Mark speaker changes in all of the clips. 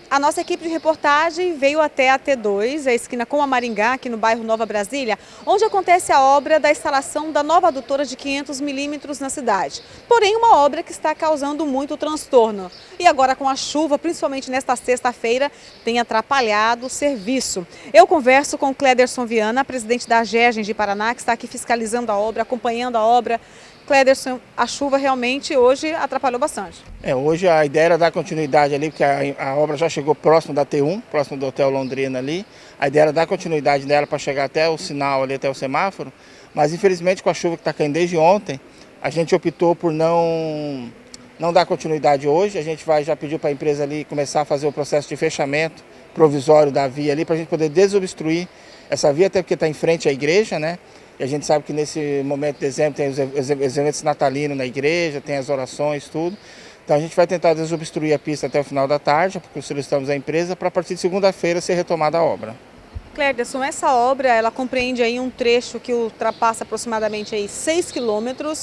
Speaker 1: A nossa equipe de reportagem veio até a T2, a esquina com a Maringá, aqui no bairro Nova Brasília, onde acontece a obra da instalação da nova adutora de 500 milímetros na cidade. Porém, uma obra que está causando muito transtorno. E agora com a chuva, principalmente nesta sexta-feira, tem atrapalhado o serviço. Eu converso com o Cléderson Viana, presidente da AGERGEN de Paraná, que está aqui fiscalizando a obra, acompanhando a obra. Cléderson, a chuva realmente hoje atrapalhou bastante.
Speaker 2: Hoje a ideia era dar continuidade ali, porque a obra já chegou próximo da T1, próximo do Hotel Londrina ali. A ideia era dar continuidade dela para chegar até o sinal ali, até o semáforo. Mas infelizmente com a chuva que está caindo desde ontem, a gente optou por não dar continuidade hoje. A gente já pediu para a empresa ali começar a fazer o processo de fechamento provisório da via ali, para a gente poder desobstruir essa via, até porque está em frente à igreja, né? E a gente sabe que nesse momento de dezembro tem os eventos natalinos na igreja, tem as orações, tudo. Então a gente vai tentar desobstruir a pista até o final da tarde, porque solicitamos à empresa para a partir de segunda-feira ser retomada a obra.
Speaker 1: Cléderson, essa obra ela compreende aí um trecho que ultrapassa aproximadamente aí 6 quilômetros.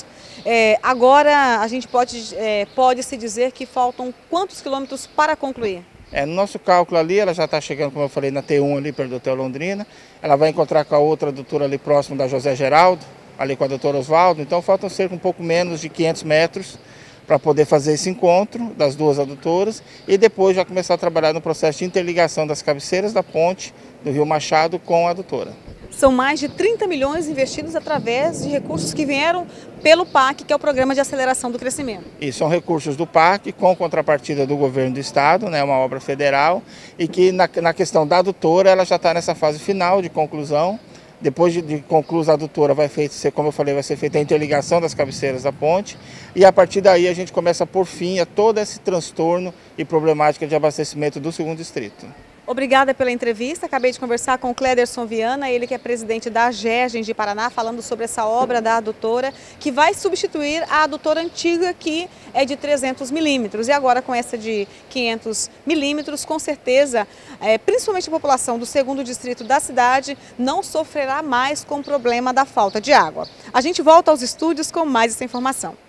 Speaker 1: Agora a gente pode-se dizer que faltam quantos quilômetros para concluir?
Speaker 2: No nosso cálculo ali, ela já está chegando, como eu falei, na T1 ali perto do Hotel Londrina. Ela vai encontrar com a outra adutora ali próximo da José Geraldo, ali com a doutora Osvaldo. Então faltam cerca um pouco menos de 500 metros para poder fazer esse encontro das duas adutoras e depois já começar a trabalhar no processo de interligação das cabeceiras da ponte do Rio Machado com a adutora.
Speaker 1: São mais de 30 milhões investidos através de recursos que vieram pelo PAC, que é o Programa de Aceleração do Crescimento.
Speaker 2: E são recursos do PAC com contrapartida do governo do estado, né, uma obra federal, e que na questão da adutora ela já está nessa fase final de conclusão. Depois de conclusa a adutora, como eu falei, vai ser feita a interligação das cabeceiras da ponte e a partir daí a gente começa a pôr fim a todo esse transtorno e problemática de abastecimento do segundo distrito.
Speaker 1: Obrigada pela entrevista. Acabei de conversar com o Cléderson Viana, ele que é presidente da AGERGEN de Paraná, falando sobre essa obra da adutora, que vai substituir a adutora antiga, que é de 300 milímetros. E agora com essa de 500 milímetros, com certeza, principalmente a população do segundo distrito da cidade, não sofrerá mais com o problema da falta de água. A gente volta aos estúdios com mais essa informação.